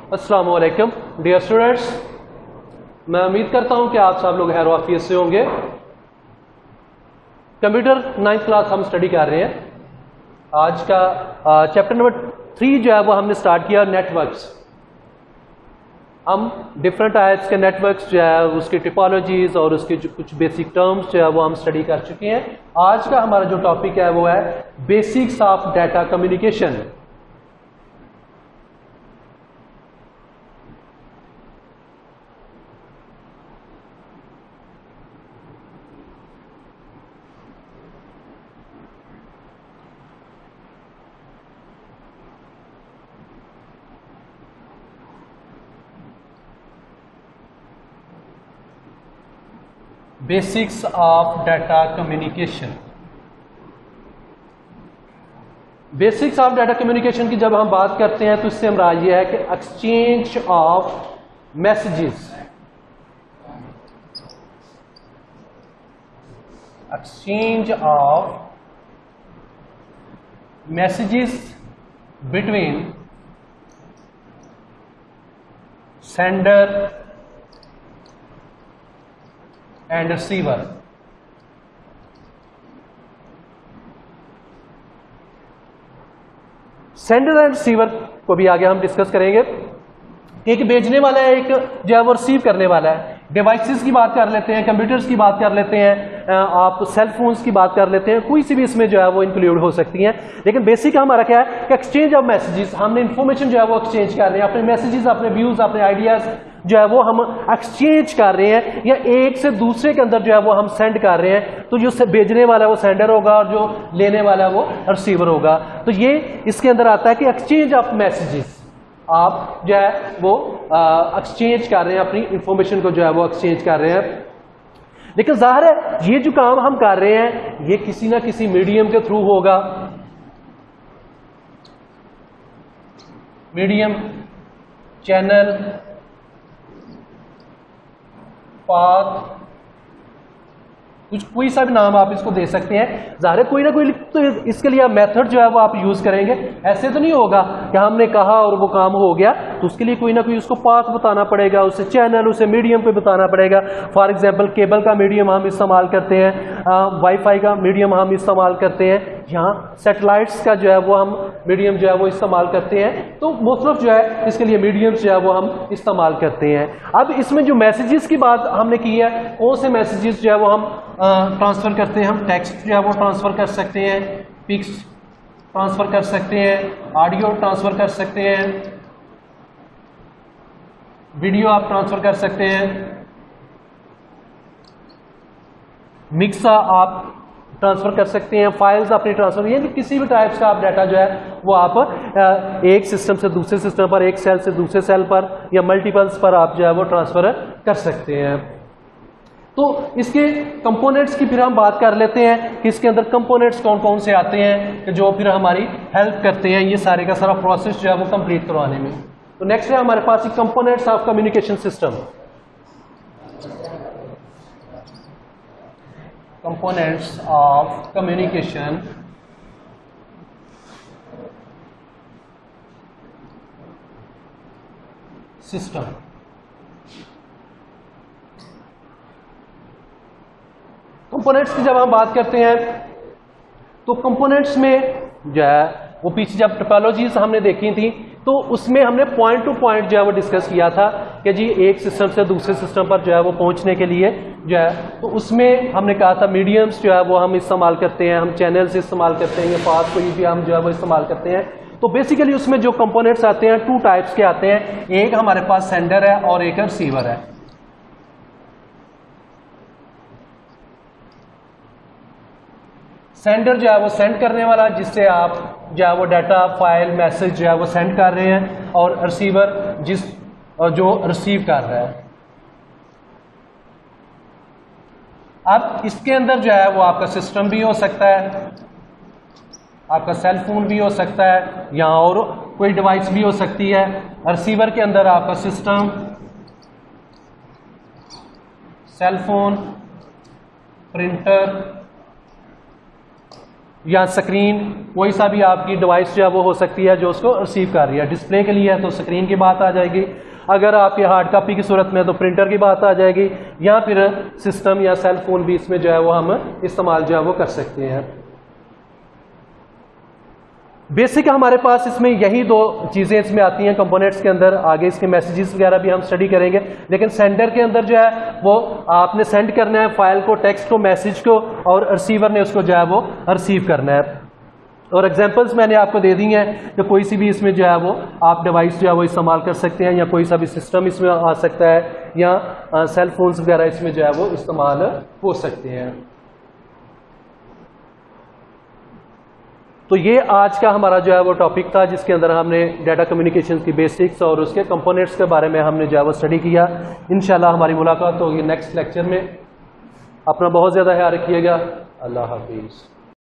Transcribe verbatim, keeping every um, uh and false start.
अस्सलामु अलैकुम dear students, मैं उम्मीद करता हूं कि आप सब लोग खैर वाफियत से होंगे। कंप्यूटर नाइन्थ क्लास हम स्टडी कर रहे हैं। आज का चैप्टर नंबर थ्री जो है वो हमने स्टार्ट किया नेटवर्क्स। हम डिफरेंट टाइप्स के नेटवर्क्स जो है उसकी टिपोलॉजीज और उसके जो कुछ बेसिक टर्म्स जो है वो हम स्टडी कर चुके हैं। आज का हमारा जो टॉपिक है वो है basics of data communication. Basics of data communication. Basics of data communication की जब हम बात करते हैं तो इससे हमारा यह है कि exchange of messages, exchange of messages between sender and receiver. Sender and receiver को भी आगे हम डिस्कस करेंगे। एक भेजने वाला है, एक जो है वो रिसीव करने वाला है। डिवाइसेस की बात कर लेते हैं, कंप्यूटर्स की बात कर लेते हैं, आप सेल फोन्स की बात कर लेते हैं, कोई सी भी इसमें जो है वो इंक्लूड हो सकती हैं। लेकिन बेसिक हमारा क्या है कि एक्सचेंज ऑफ मैसेजेस, हमने इंफॉर्मेशन जो है वो एक्सचेंज कर रहे हैं, अपने मैसेजेस, अपने व्यूज, अपने आइडियाज जो है वो हम एक्सचेंज कर रहे हैं या एक से दूसरे के अंदर जो है वो हम सेंड कर रहे हैं। तो जो भेजने वाला है वो सेंडर होगा और जो लेने वाला है वो रिसीवर होगा। तो ये इसके अंदर आता है कि एक्सचेंज ऑफ मैसेजेस, आप जो है वो एक्सचेंज कर रहे हैं, अपनी इंफॉर्मेशन को जो है वो एक्सचेंज कर रहे हैं। लेकिन जाहिर है ये जो काम हम कर रहे हैं ये किसी ना किसी मीडियम के थ्रू होगा। मीडियम, चैनल, पाथ, कुछ कोई सा भी नाम आप इसको दे सकते हैं। ज़ाहिर कोई ना कोई तो इसके लिए मेथड जो है वो आप यूज करेंगे। ऐसे तो नहीं होगा कि हमने कहा और वो काम हो गया, तो उसके लिए कोई ना कोई उसको पाथ बताना पड़ेगा, उसे चैनल, उसे मीडियम पे बताना पड़ेगा। फॉर एग्जांपल केबल का मीडियम हम इस्तेमाल करते हैं, वाईफाई का मीडियम हम इस्तेमाल करते हैं, यहाँ सैटेलाइट्स का जो है वो हम मीडियम जो है वो इस्तेमाल करते हैं। तो मुख्तलिफ जो है इसके लिए मीडियम्स जो है वो हम इस्तेमाल करते हैं। अब इसमें जो मैसेजेस की बात हमने की है, कौन से मैसेजेस जो है वो हम ट्रांसफर करते हैं। हम टेक्स्ट जो है वो ट्रांसफर कर सकते हैं, पिक्स ट्रांसफर कर सकते हैं, ऑडियो ट्रांसफर कर सकते हैं, वीडियो आप ट्रांसफर कर सकते हैं, मिक्स आप ट्रांसफर कर सकते हैं, फाइल्स अपनी ट्रांसफर, यानी किसी भी टाइप्स का आप डाटा जो है वो आप एक सिस्टम से दूसरे सिस्टम पर, एक सेल से दूसरे सेल पर या मल्टीपल्स पर आप जो है वो ट्रांसफर कर सकते हैं। तो इसके कंपोनेंट्स की फिर हम बात कर लेते हैं कि इसके अंदर कंपोनेंट्स कौन कौन से आते हैं कि जो फिर हमारी हेल्प करते हैं ये सारे का सारा प्रोसेस जो है वो कंप्लीट करवाने में। तो नेक्स्ट है हमारे पास components of communication system. Components of communication system. Components की जब हम बात करते हैं तो कंपोनेंट्स में जो है वो पीछे जब टोपोलॉजीज हमने देखी थी तो उसमें हमने पॉइंट टू पॉइंट जो है वो डिस्कस किया था कि जी एक सिस्टम से दूसरे सिस्टम पर जो है वो पहुंचने के लिए जो है तो उसमें हमने कहा था मीडियम्स जो है वो हम इस्तेमाल करते हैं, हम चैनल्स इस्तेमाल करते हैं, पाथ को भी हम जो है वो इस्तेमाल करते हैं। तो बेसिकली उसमें जो कंपोनेंट्स आते हैं टू टाइप्स के आते हैं, एक हमारे पास सेंडर है और एक रिसीवर है। सेंडर जो है वो सेंड करने वाला, जिससे आप जो है वो डाटा, फाइल, मैसेज जो है वो सेंड कर रहे हैं, और रिसीवर जिस जो रिसीव कर रहा है। अब इसके अंदर जो है वो आपका सिस्टम भी हो सकता है, आपका सेल फोन भी हो सकता है, या और कोई डिवाइस भी हो सकती है। रिसीवर के अंदर आपका सिस्टम, सेल फोन, प्रिंटर, या स्क्रीन, कोई सा भी आपकी डिवाइस जो है वो हो सकती है जो उसको रिसीव कर रही है। डिस्प्ले के लिए है तो स्क्रीन की बात आ जाएगी, अगर आपके हार्ड कॉपी की सूरत में तो प्रिंटर की बात आ जाएगी, या फिर सिस्टम या सेल फोन भी इसमें जो है वो हम इस्तेमाल जो है वो कर सकते हैं। बेसिक हमारे पास इसमें यही दो चीज़ें इसमें आती हैं कंपोनेंट्स के अंदर। आगे इसके मैसेजेस वगैरह भी हम स्टडी करेंगे, लेकिन सेंडर के अंदर जो है वो आपने सेंड करना है फाइल को, टेक्स्ट को, मैसेज को, और रिसीवर ने उसको जो है वो रिसीव करना है। और एग्जांपल्स मैंने आपको दे दी हैं कि कोई सी भी इसमें जो है वो आप डिवाइस जो है वो इस्तेमाल कर सकते हैं, या कोई सा भी सिस्टम इसमें आ सकता है, या सेल फोन्स वगैरह इसमें जो है वो इस्तेमाल हो सकते हैं। तो ये आज का हमारा जो है वो टॉपिक था, जिसके अंदर हमने डाटा कम्युनिकेशन की बेसिक्स और उसके कंपोनेंट्स के बारे में हमने जो है वो स्टडी किया। इंशाल्लाह हमारी मुलाकात होगी नेक्स्ट लेक्चर में। अपना बहुत ज़्यादा ख्याल रखिएगा। अल्लाह हाफिज़।